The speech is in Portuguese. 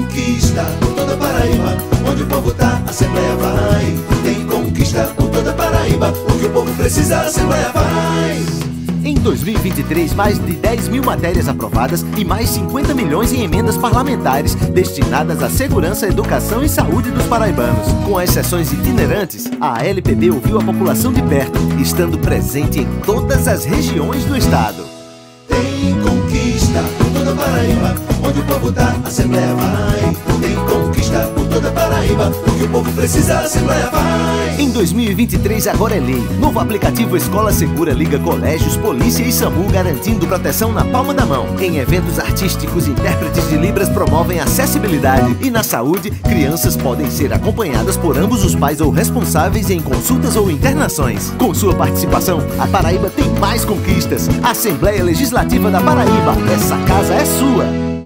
conquista por toda Paraíba, onde o povo tá, a Assembleia vai. Tem conquista por toda Paraíba, o que o povo precisa, a Assembleia faz. Em 2023, mais de 10 mil matérias aprovadas e mais 50 milhões em emendas parlamentares destinadas à segurança, educação e saúde dos paraibanos. Com as sessões itinerantes, a ALPB ouviu a população de perto, estando presente em todas as regiões do estado. Tem conquista por toda Paraíba, onde o povo tá, a Assembleia vai. Tem conquista por toda Paraíba, o que o povo precisa, a Assembleia vai. Em 2023 agora é lei. Novo aplicativo Escola Segura liga colégios, polícia e SAMU, garantindo proteção na palma da mão. Em eventos artísticos, intérpretes de Libras promovem acessibilidade. E na saúde, crianças podem ser acompanhadas por ambos os pais ou responsáveis em consultas ou internações. Com sua participação, a Paraíba tem mais conquistas. Assembleia Legislativa da Paraíba. Essa casa é sua.